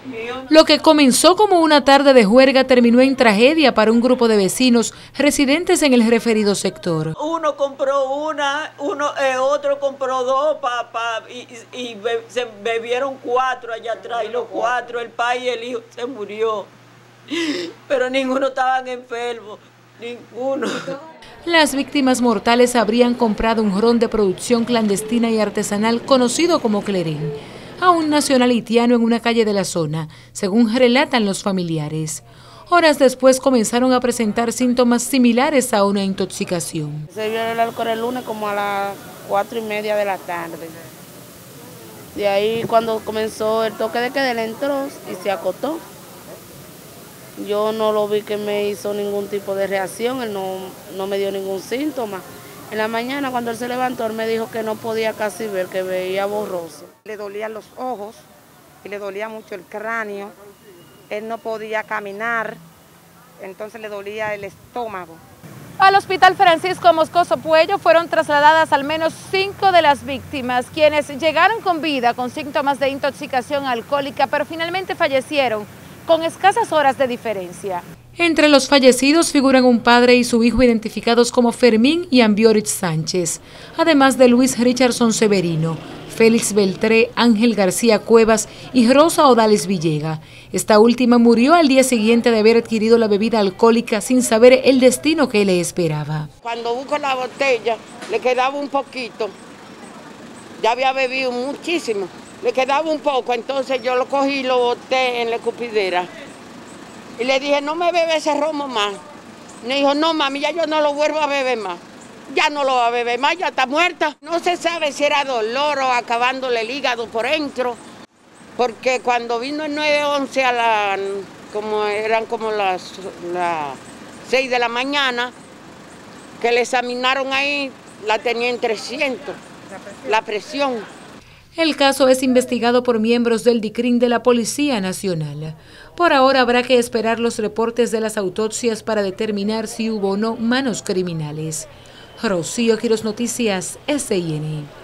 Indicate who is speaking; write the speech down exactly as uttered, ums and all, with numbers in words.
Speaker 1: Lo que comenzó como una tarde de juerga terminó en tragedia para un grupo de vecinos residentes en el referido sector.
Speaker 2: Uno compró una, uno, eh, otro compró dos pa, pa, y, y be, se bebieron cuatro allá atrás, y los cuatro, el padre y el hijo, se murió. Pero ninguno estaban enfermos, ninguno.
Speaker 1: Las víctimas mortales habrían comprado un ron de producción clandestina y artesanal conocido como Clerén a un nacional haitiano en una calle de la zona, según relatan los familiares. Horas después comenzaron a presentar síntomas similares a una intoxicación.
Speaker 3: Se vio el alcohol el lunes como a las cuatro y media de la tarde. De ahí cuando comenzó el toque de queda, él entró y se acostó. Yo no lo vi que me hizo ningún tipo de reacción, él no, no me dio ningún síntoma. En la mañana cuando él se levantó, él me dijo que no podía casi ver, que veía borroso.
Speaker 4: Le dolían los ojos y le dolía mucho el cráneo, él no podía caminar, entonces le dolía el estómago.
Speaker 5: Al Hospital Francisco Moscoso Puello fueron trasladadas al menos cinco de las víctimas, quienes llegaron con vida con síntomas de intoxicación alcohólica, pero finalmente fallecieron con escasas horas de diferencia.
Speaker 1: Entre los fallecidos figuran un padre y su hijo identificados como Fermín y Ambioris Sánchez, además de Luis Richardson Severino, Félix Beltré, Ángel García Cuevas y Rosa Odalis Villega. Esta última murió al día siguiente de haber adquirido la bebida alcohólica sin saber el destino que le esperaba.
Speaker 6: Cuando busco la botella, le quedaba un poquito, ya había bebido muchísimo, le quedaba un poco, entonces yo lo cogí y lo boté en la escupidera. Y le dije, no me bebe ese romo más. Me dijo, no mami, ya yo no lo vuelvo a beber más. Ya no lo va a beber más, ya está muerta. No se sabe si era dolor o acabándole el hígado por dentro. Porque cuando vino el nueve once, a la, como eran como las, las seis de la mañana, que le examinaron ahí, la tenía en trescientos, la presión.
Speaker 1: El caso es investigado por miembros del DICRIN de la Policía Nacional. Por ahora habrá que esperar los reportes de las autopsias para determinar si hubo o no manos criminales. Rocío Quiroz, Noticias S I N.